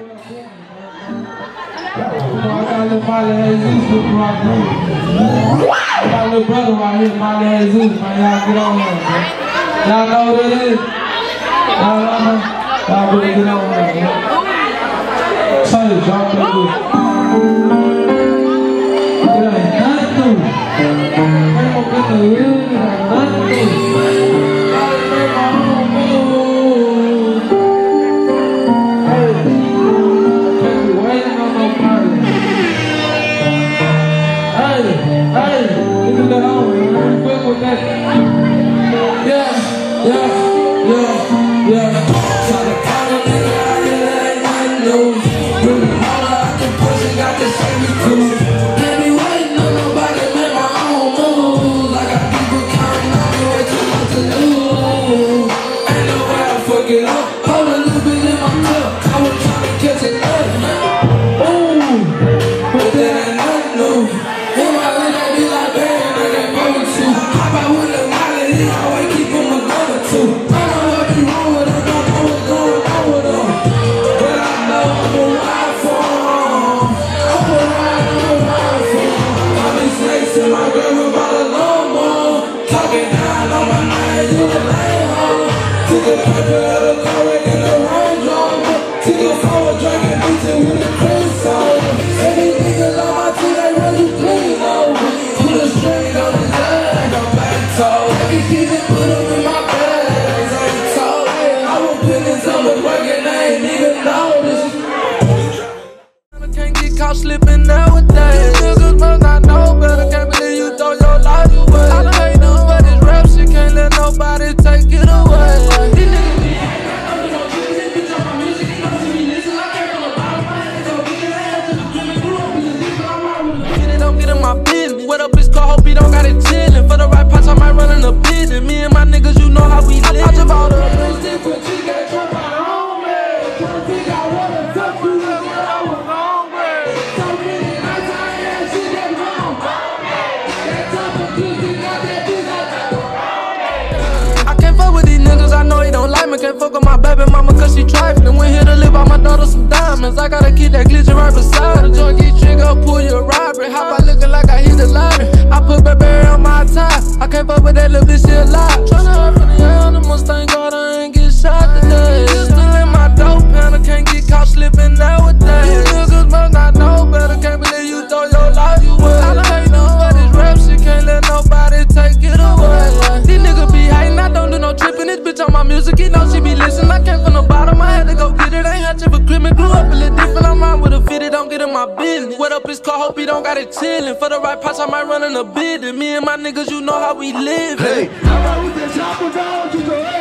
got a little brother right here, Molly Jesus, man. Y'all get on here, man. Y'all know who that is? Y'all know? Y'all better get on here, man. Tell you, drop that bitch. It ain't nothing new. Ain't no good to live, it ain't nothing new. Gotta make my own move. Hey, can't be waiting on nobody. Hey, nigga, let on, man. Quick with that. Yeah. Try to call a nigga out here that ain't nothing new. Really hard, I can push it, got to save me too. Can't be waiting on nobody, make my own moves. I got people counting on me, way too much to lose. Ain't no way I fuck it up. Hold a little bit in my cup. I was trying to catch it up. Ooh, but that ain't nothing new. In my hood, I be like, man, I got going to. Hop out with a wallet, he always keep on my gun too. I know what be wrong with him, I know what's going on with him. But I know I'm a ride for him. I'm a ride for him. I be snakes in my grave about a lawnmower. Talking down on my mind, you the lame hoe. Took a paper out of the car in the Range Rover. Took a forward drinking bitches with a cream soda. And these niggas on my team, they run you clean over. Put a string on his head like a back toe. Every kid that put him in my bag, I ain't told. I was putting some work and I ain't even noticed. I can't get caught slipping nowadays. Niggas must not know better. Can't believe you throw your life away. I done ain't nothing but this rap shit. Can't let nobody take it away. These niggas be don't get in my business. What up, bitch? Call, hope he don't got it chillin'. For the right price, I might run in a business. Me and my niggas, you know how we live. I just bought a bitch different. She got drunk on her own, man. Tryna figure out what the fuck you look when I was wrong, man. So many nights I ain't had shit that wrong. That type of pussy got that bitch like that. I can't fuck with these niggas, I know he don't like me. Can't fuck with my baby mama cause she trifling. Went here to live out my daughter some diamonds. I gotta keep that glitching right beside her. Joint get trigger, pull your robbery. How about looking like I hit the lottery? I put Burberry on my tie. I can't fuck with that little bitch, she alive. Tryna hop in the animals, thank God I ain't get shot today. You still in my dope pen, I can't get caught slipping nowadays. You niggas must not know better, can't believe you throw your life away. I done ain't nothing but this rap shit, can't let nobody take it away. These niggas be hating, I don't do no tripping. This bitch on my music, he know she be listening. I came from the bottom, I had to go get it. Ain't hatching for criminal, grew up a little different. I'm rhyme with a fitted, don't get in my business. What up, it's called, hope he don't got it chillin'. For the right price, I might run in a business. Me and my niggas, you know how we live. Hey, how about with that chopper down?